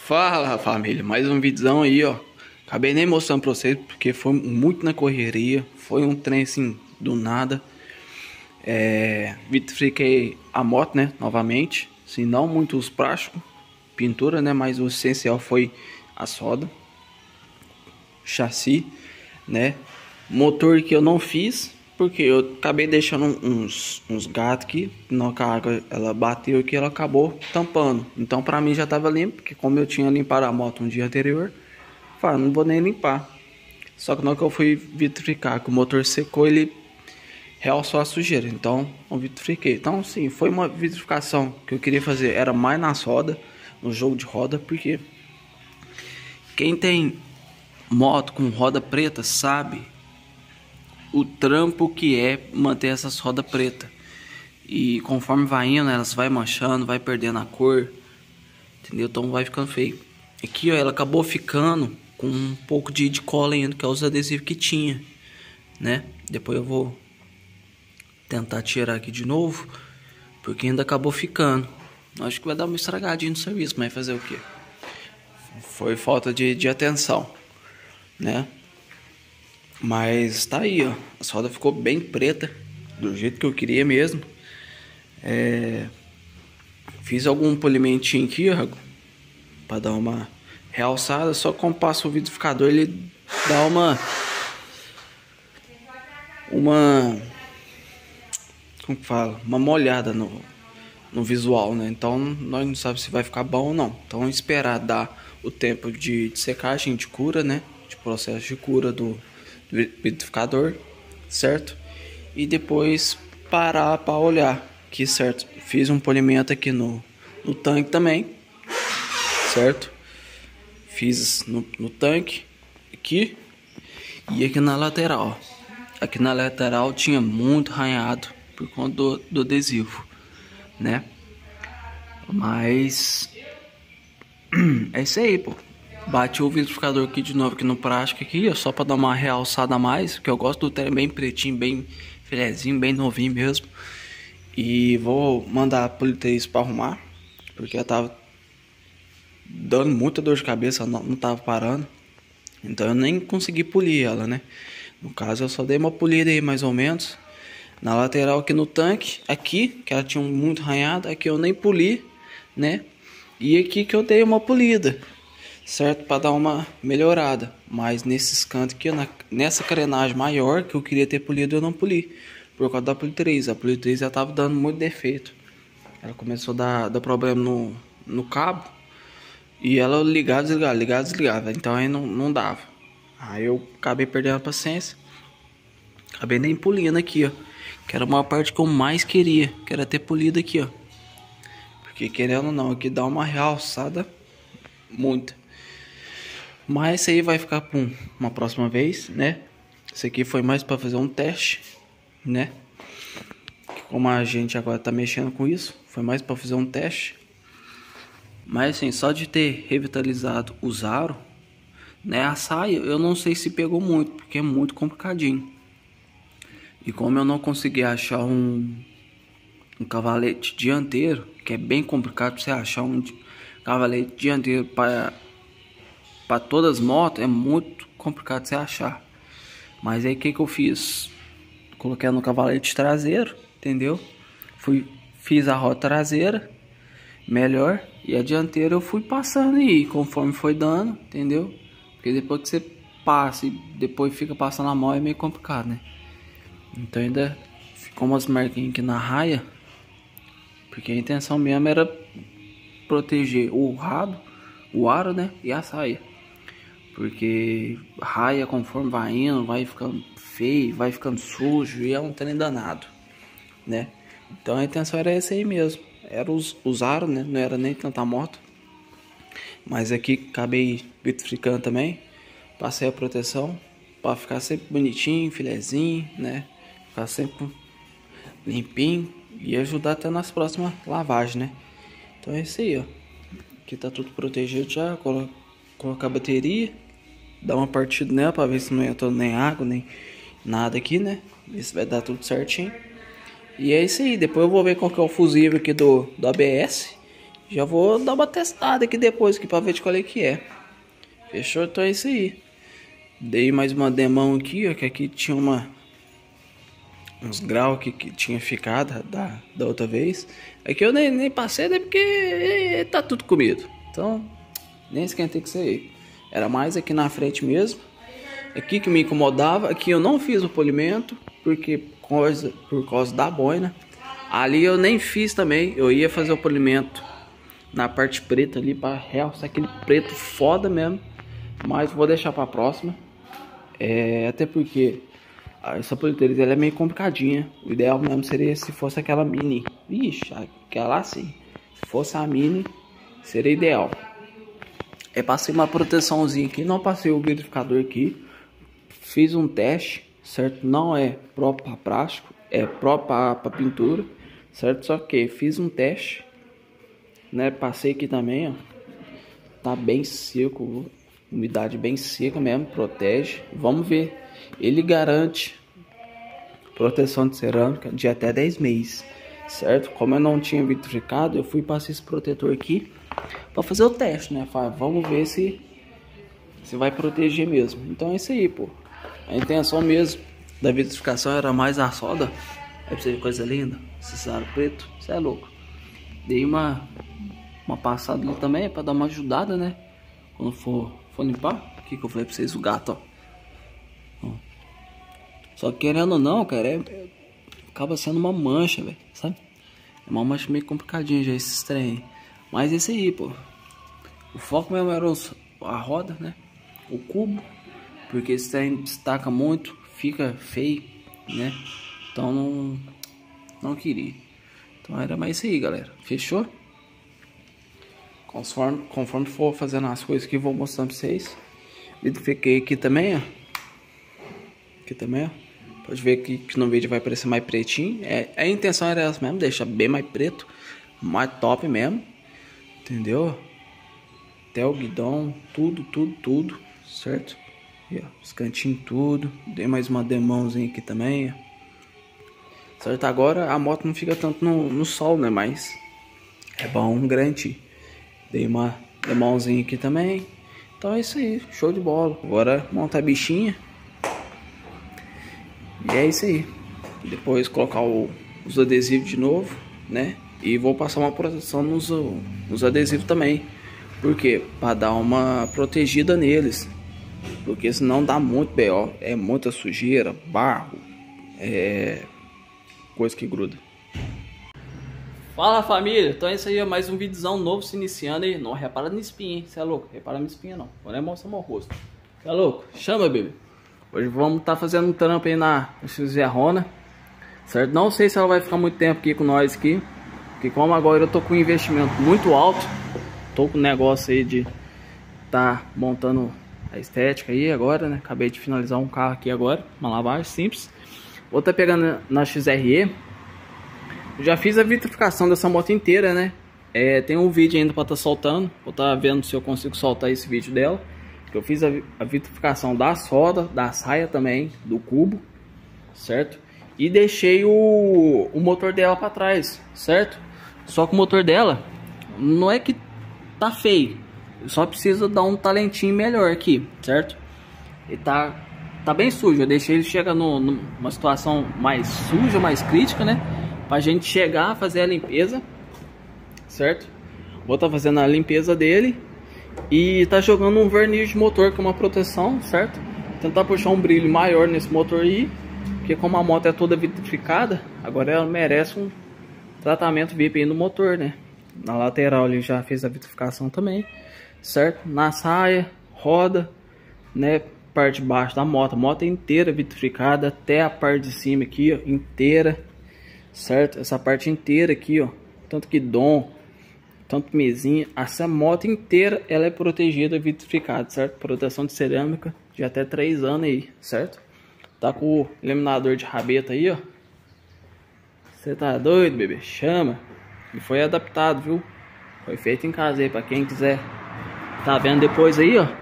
Fala família, mais um vídeozão aí ó. Acabei nem mostrando pra vocês porque foi muito na correria. Foi um trem assim do nada. Vitrifiquei a moto, né, novamente. Assim, não muito os plásticos, pintura, né, mas o essencial foi as rodas, chassi, né. Motor que eu não fiz porque eu acabei deixando uns gatos aqui. Na hora que a água ela bateu aqui, ela acabou tampando. Então pra mim já tava limpo, porque como eu tinha limpado a moto um dia anterior, falei, não vou nem limpar. Só que na hora que eu fui vitrificar, que o motor secou, ele realçou a sujeira. Então eu vitrifiquei. Então sim, foi uma vitrificação que eu queria fazer. Era mais nas rodas, no jogo de roda, porque quem tem moto com roda preta sabe o trampo que é manter essas rodas pretas. E conforme vai indo, elas vai manchando, vai perdendo a cor, entendeu? Então vai ficando feio. Aqui ó, ela acabou ficando com um pouco de cola ainda, que é os adesivos que tinha, né? Depois eu vou tentar tirar aqui de novo, porque ainda acabou ficando. Acho que vai dar uma estragadinha no serviço, mas fazer o que? Foi falta de atenção, né? Mas tá aí, ó. A roda ficou bem preta, do jeito que eu queria mesmo. Fiz algum polimentinho aqui, ó, pra dar uma realçada. Só que como passa o vitrificador, ele dá uma como que fala? Uma molhada no visual, né? Então nós não sabemos se vai ficar bom ou não. Então esperar dar o tempo de secagem, de cura, né? De processo de cura do vitrificador, certo? E depois parar para olhar aqui, certo? Fiz um polimento aqui no tanque também, certo? Fiz no tanque aqui e aqui na lateral. Aqui na lateral tinha muito arranhado por conta do adesivo, né? Mas é isso aí, pô. Bati o vitrificador aqui de novo aqui no plástico aqui, só para dar uma realçada a mais, porque eu gosto do trem bem pretinho, bem filezinho, bem novinho mesmo. E vou mandar a politex para arrumar, porque ela tava dando muita dor de cabeça, não tava parando. Então eu nem consegui polir ela, né? No caso eu só dei uma polida aí mais ou menos. Na lateral aqui no tanque, aqui, que ela tinha muito arranhado, aqui eu nem poli, né? E aqui que eu dei uma polida, certo? Para dar uma melhorada. Mas nesses cantos aqui, nessa carenagem maior que eu queria ter polido, eu não poli. Por causa da politex. A politex já tava dando muito defeito. Ela começou a dar problema no cabo. E ela ligava, desligava. Então aí não dava. Aí eu acabei perdendo a paciência. Acabei nem polindo aqui, ó. Que era uma parte que eu mais queria. Que era ter polido aqui, ó. Porque querendo ou não, aqui dá uma realçada muito. Mas isso aí vai ficar para uma próxima vez, né? Isso aqui foi mais para fazer um teste, né? Como a gente agora tá mexendo com isso, foi mais para fazer um teste. Mas assim, só de ter revitalizado o aro, né? A saia, eu não sei se pegou muito, porque é muito complicadinho. E como eu não consegui achar um cavalete dianteiro, que é bem complicado você achar um cavalete dianteiro para todas as motos, é muito complicado você achar. Mas aí o que eu fiz? Coloquei no cavalete traseiro, entendeu? Fiz a roda traseira melhor, e a dianteira eu fui passando aí conforme foi dando, entendeu? Porque depois que você passa e depois fica passando a mão é meio complicado, né? Então ainda ficou umas marquinhas aqui na raia, porque a intenção mesmo era proteger o rabo, o aro, né, e a saia. Porque raia conforme vai indo, vai ficando feio, vai ficando sujo e é um trem danado, né? Então a intenção era essa aí mesmo, era os aros, né, não era nem tanta moto. Mas aqui acabei vitrificando também, passei a proteção para ficar sempre bonitinho, filezinho, né? Ficar sempre limpinho e ajudar até nas próximas lavagens, né? Então é isso aí, ó. Aqui tá tudo protegido já. Colocar a bateria, dar uma partida nela para ver se não entrou nem água, nem nada aqui, né? Ver se vai dar tudo certinho. E é isso aí. Depois eu vou ver qual que é o fusível aqui do ABS, Já vou dar uma testada aqui depois aqui pra ver de qual é que é. Fechou? Então é isso aí. Dei mais uma demão aqui, ó, que aqui tinha uns graus aqui que tinha ficado da outra vez. Aqui eu nem passei, né, porque tá tudo comido. Então, nem esquentei com isso aí. Era mais aqui na frente mesmo. Aqui que me incomodava. Aqui eu não fiz o polimento, porque por causa da boina. Ali eu nem fiz também. Eu ia fazer o polimento na parte preta ali, para realçar aquele preto foda mesmo. Mas vou deixar pra próxima. Até porque essa politeira ela é meio complicadinha. O ideal mesmo seria se fosse aquela mini. Vixe, aquela assim. Se fosse a mini, seria ideal. Passei uma proteçãozinha aqui. Não passei o vitrificador aqui. Fiz um teste, certo? Não é próprio para plástico, é próprio para pintura, certo? Só que fiz um teste, né? Passei aqui também, ó. Tá bem seco. Umidade bem seca mesmo, protege. Vamos ver. Ele garante proteção de cerâmica de até 10 meses, certo? Como eu não tinha vitrificado, eu fui passar esse protetor aqui para fazer o teste, né? Vamos ver se vai proteger mesmo. Então é isso aí, pô. A intenção mesmo da vitrificação era mais a solda. É pra você ver coisa linda. Esse aro preto, você é louco. Dei uma passada ali também para dar uma ajudada, né? Quando for limpar. Aqui que eu falei pra vocês, o gato, ó. Só que querendo ou não, cara, acaba sendo uma mancha, velho, sabe? É uma mancha meio complicadinha já esse trem. Mas esse aí, pô. O foco mesmo era a roda, né? O cubo. Porque esse trem destaca muito, fica feio, né? Então não queria. Então era mais isso aí, galera. Fechou? Conforme for fazendo as coisas que vou mostrando pra vocês. Vitrifiquei aqui também, ó. Aqui também, ó. Pode ver que no vídeo vai parecer mais pretinho. A intenção era essa mesmo, deixar bem mais preto. Mais top mesmo. Entendeu? Até o guidão, tudo. Certo? E, ó, os cantinhos tudo. Dei mais uma demãozinha aqui também, ó. Certo? Agora a moto não fica tanto no sol, né? Mas é bom garantir. Dei uma demãozinha aqui também. Então é isso aí, show de bola. Agora montar a bichinha. E é isso aí. Depois colocar os adesivos de novo, né? E vou passar uma proteção nos adesivos também. Por quê? Para dar uma protegida neles. Porque senão dá muito BO. É muita sujeira, barro, coisa que gruda. Fala, família, então é isso aí, mais um videozão novo se iniciando aí. Não repara na espinha, hein? Você é louco, repara na espinha não. Agora é mostrar meu rosto. Você é louco? Chama, bebê. Hoje vamos estar fazendo um trampo aí na Xerrona, certo? Não sei se ela vai ficar muito tempo aqui com nós aqui. Porque como agora eu tô com um investimento muito alto, tô com o negócio aí de tá montando a estética aí agora, né? Acabei de finalizar um carro aqui agora, uma lavagem simples. Vou estar pegando na XRE. Eu já fiz a vitrificação dessa moto inteira, né? Tem um vídeo ainda para estar soltando. Vou estar vendo se eu consigo soltar esse vídeo dela. Eu fiz a vitrificação da solda, da saia também, do cubo, certo? E deixei o motor dela para trás, certo? Só que o motor dela não é que tá feio, só precisa dar um talentinho melhor aqui, certo? Ele tá bem sujo. Eu deixei ele chegar numa situação mais suja, mais crítica, né? Pra gente chegar a fazer a limpeza, certo? Vou estar fazendo a limpeza dele e tá jogando um verniz de motor com uma proteção, certo? Tentar puxar um brilho maior nesse motor aí, porque como a moto é toda vitrificada, agora ela merece um tratamento VIP aí no motor, né? Na lateral ele já fez a vitrificação também, certo? Na saia, roda, né? Parte de baixo da moto, a moto é inteira vitrificada, até a parte de cima aqui, ó, inteira, certo? Essa parte inteira aqui, ó, tanto guidão, tanto mesinha, essa moto inteira ela é protegida, vitrificada, certo? Proteção de cerâmica de até 3 anos aí, certo? Tá com o eliminador de rabeta aí, ó. Você tá doido, bebê? Chama. E foi adaptado, viu? Foi feito em casa aí, pra quem quiser tá vendo depois aí, ó.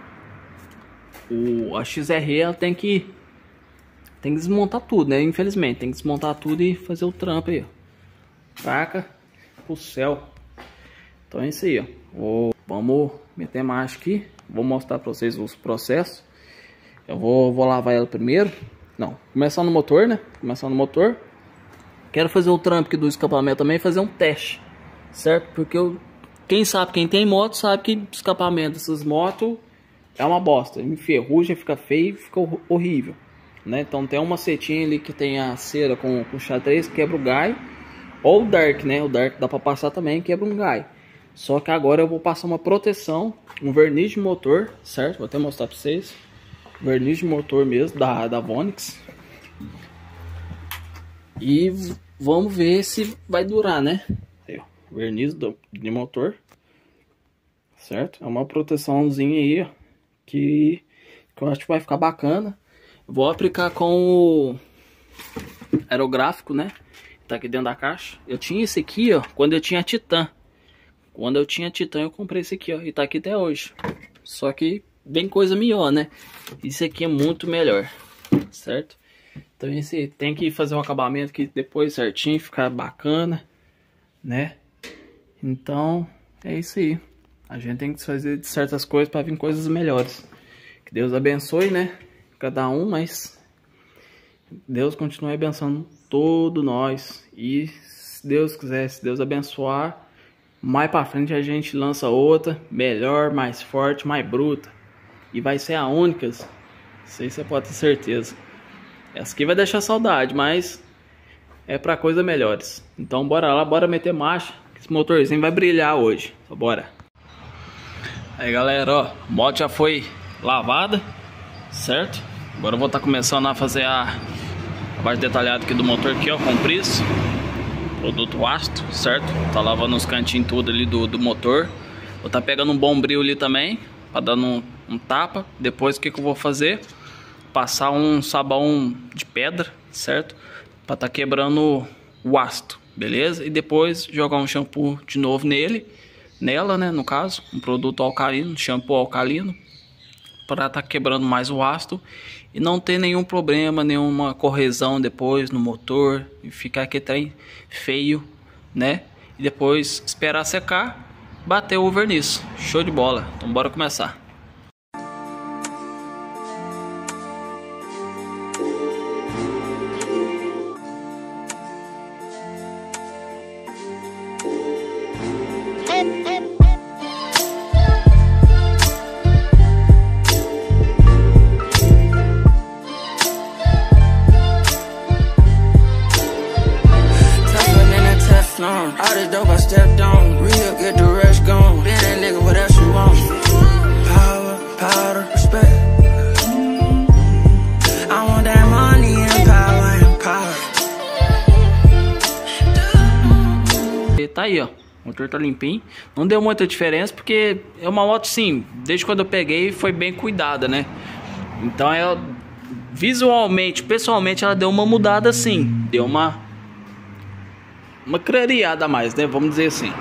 A XRE ela tem que desmontar tudo, né? Infelizmente, tem que desmontar tudo e fazer o trampo aí, ó. Taca pro céu. Então é isso aí, ó. Vamos meter marcha aqui. Vou mostrar pra vocês os processos. Eu vou lavar ela primeiro. Não, começar no motor, né? Começar no motor. Quero fazer o trampo aqui do escapamento também, fazer um teste, certo? Porque quem sabe, quem tem moto, sabe que escapamento dessas motos é uma bosta. Enferruja, fica feio, fica horrível, né? Então tem uma setinha ali que tem a cera com xadrez, quebra o gai. Ou o Dark, né? O Dark dá pra passar também, quebra um gai. Só que agora eu vou passar uma proteção, um verniz de motor, certo? Vou até mostrar pra vocês. Verniz de motor mesmo, da Vonix. E vamos ver se vai durar, né? Aí, ó, verniz de motor, certo? É uma proteçãozinha aí, ó, que eu acho que vai ficar bacana. Vou aplicar com o aerográfico, né? Tá aqui dentro da caixa. Eu tinha esse aqui, ó, quando eu tinha Titan. Quando eu tinha Titan, eu comprei esse aqui, ó, e tá aqui até hoje. Só que bem coisa melhor, né? Isso aqui é muito melhor, certo? Então esse tem que fazer o acabamento aqui depois certinho, ficar bacana, né? Então é isso aí. A gente tem que fazer certas coisas para vir coisas melhores. Que Deus abençoe, né? Cada um, mas Deus continue abençoando todo nós. E se Deus quiser, se Deus abençoar, mais pra frente a gente lança outra, melhor, mais forte, mais bruta. E vai ser a única. Isso aí você pode ter certeza. Essa aqui vai deixar saudade, mas é pra coisas melhores. Então bora lá, bora meter marcha. Esse motorzinho vai brilhar hoje. Então, bora. Aí galera, ó, a moto já foi lavada, certo? Agora eu vou estar começando a fazer a parte detalhada aqui do motor aqui, ó, com preço. Produto ácido, certo? Tá lavando os cantinhos tudo ali do motor. Vou estar pegando um bombril ali também, pra dar um tapa. Depois o que eu vou fazer? Passar um sabão de pedra, certo? Pra tá quebrando o ácido, beleza? E depois jogar um shampoo de novo nela, né? No caso, um produto alcalino, shampoo alcalino, para tá quebrando mais o ácido e não ter nenhum problema, nenhuma corrosão depois no motor e ficar aquele trem feio, né? E depois esperar secar, bater o verniz. Show de bola. Então bora começar. All this dope I stepped on, real get the rest gone. Then that nigga, what else you want? Power, powder, respect. I want that money and power. E tá aí, ó, o motor tá limpinho. Não deu muita diferença porque é uma moto, sim, desde quando eu peguei foi bem cuidada, né? Então ela, visualmente, pessoalmente, ela deu uma mudada, sim. Deu uma clareada a mais, né? Vamos dizer assim.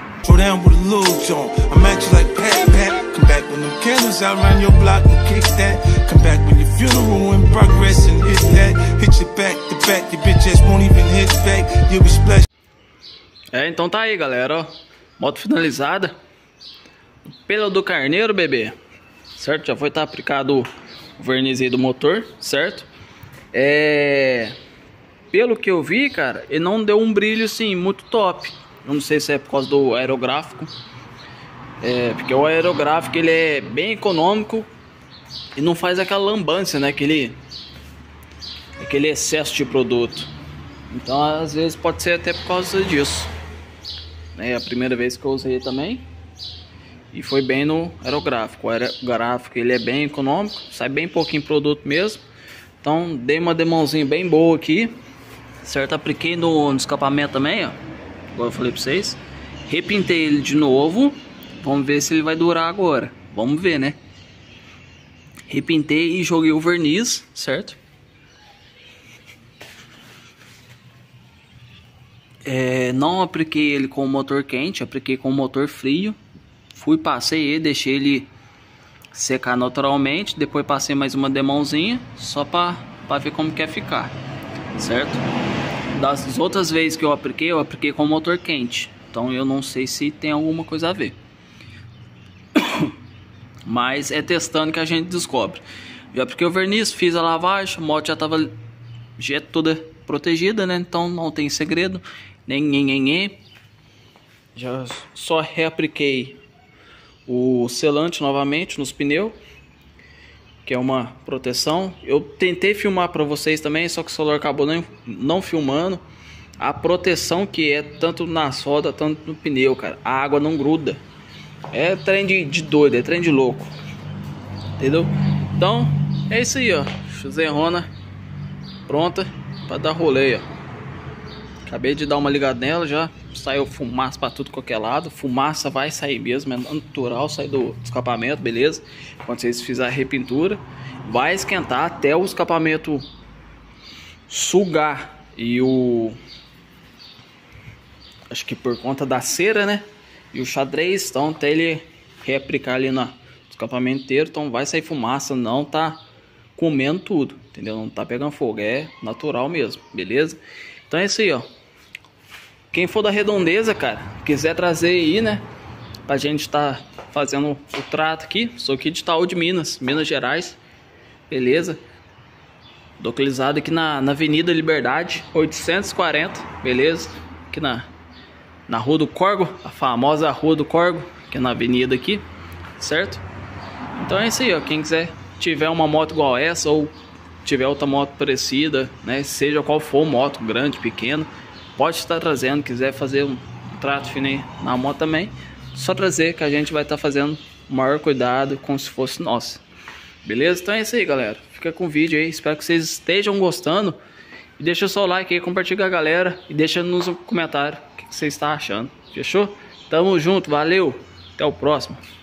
Então tá aí, galera, ó. Moto finalizada. Pelo do carneiro, bebê. Certo? Já foi estar aplicado o verniz aí do motor, certo? Pelo que eu vi, cara, ele não deu um brilho assim muito top. Eu não sei se é por causa do aerográfico. Porque o aerográfico ele é bem econômico e não faz aquela lambança, né? Aquele excesso de produto. Então às vezes pode ser até por causa disso. É a primeira vez que eu usei também. E foi bem no aerográfico. O aerográfico ele é bem econômico, sai bem pouquinho produto mesmo. Então dei uma demãozinha bem boa aqui. Certo, apliquei no escapamento também, ó. Igual eu falei pra vocês. Repintei ele de novo. Vamos ver se ele vai durar agora. Vamos ver, né? Repintei e joguei o verniz, certo? Não apliquei ele com o motor quente, apliquei com o motor frio. Passei ele, deixei ele secar naturalmente. Depois passei mais uma demãozinha, só pra ver como quer ficar, certo? Das outras vezes que eu apliquei com o motor quente. Então eu não sei se tem alguma coisa a ver. Mas é testando que a gente descobre. Já porque o verniz, fiz a lavagem, a moto já tava toda protegida, né? Então não tem segredo. Nem. Já só reapliquei o selante novamente nos pneus, que é uma proteção. Eu tentei filmar para vocês também, só que o celular acabou não filmando. A proteção que é tanto nas rodas, tanto no pneu, cara. A água não gruda. É trem de doido, é trem de louco. Entendeu? Então, é isso aí, ó. Zerrona pronta para dar rolê, ó. Acabei de dar uma ligada nela, já saiu fumaça para tudo qualquer lado. Fumaça vai sair mesmo, é natural, sai do escapamento, beleza? Quando vocês fizerem a repintura, vai esquentar até o escapamento sugar. E acho que por conta da cera, né? E o xadrez, então até ele reaplicar ali no escapamento inteiro, então vai sair fumaça, não tá comendo tudo, entendeu? Não tá pegando fogo, é natural mesmo, beleza? Então é isso aí, ó. Quem for da Redondeza, cara, quiser trazer aí, né, pra gente tá fazendo o trato aqui, sou aqui de Itaú de Minas Gerais, beleza? Localizado aqui na Avenida Liberdade 840, beleza? Aqui na Rua do Corgo, a famosa Rua do Corgo, que é na avenida aqui, certo? Então é isso aí, ó. Quem quiser, tiver uma moto igual essa ou tiver outra moto parecida, né, seja qual for, moto grande, pequeno, pode estar trazendo. Quiser fazer um trato fino aí na moto também, só trazer que a gente vai estar fazendo o maior cuidado, como se fosse nossa, beleza? Então é isso aí, galera. Fica com o vídeo aí, espero que vocês estejam gostando. E deixa o seu like aí, compartilha com a galera e deixa nos comentários o que você está achando, fechou? Tamo junto, valeu, até o próximo.